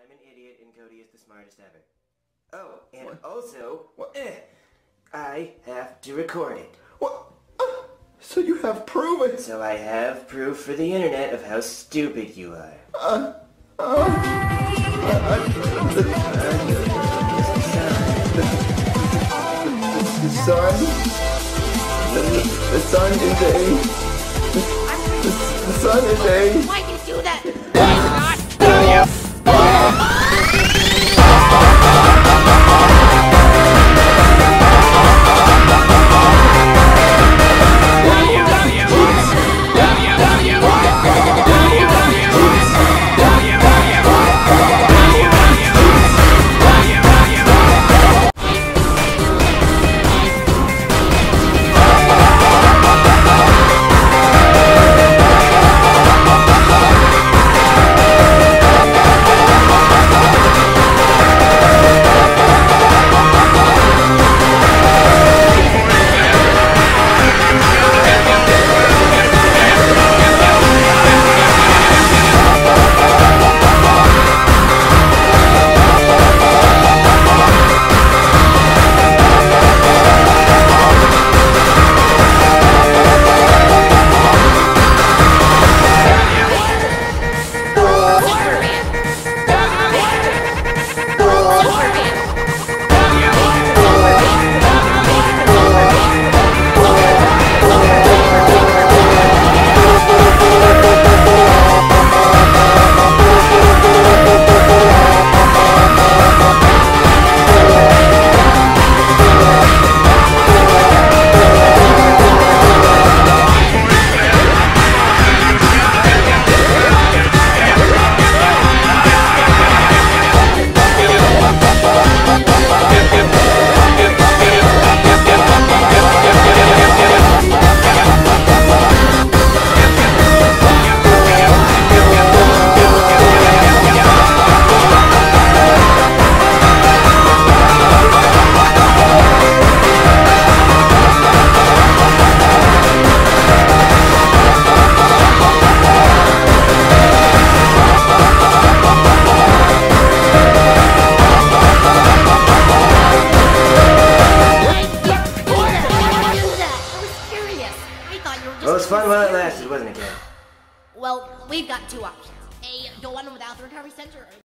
am an idiot and Cody is the smartest ever. Oh, and also, I have to record it. What? So you have proof it? So I have proof for the internet of how stupid you are. The sun is the sun is a... Why did you do that? Well, it was fun while it lasted, wasn't it, Ken? Well, we've got two options. A, go on without the recovery center,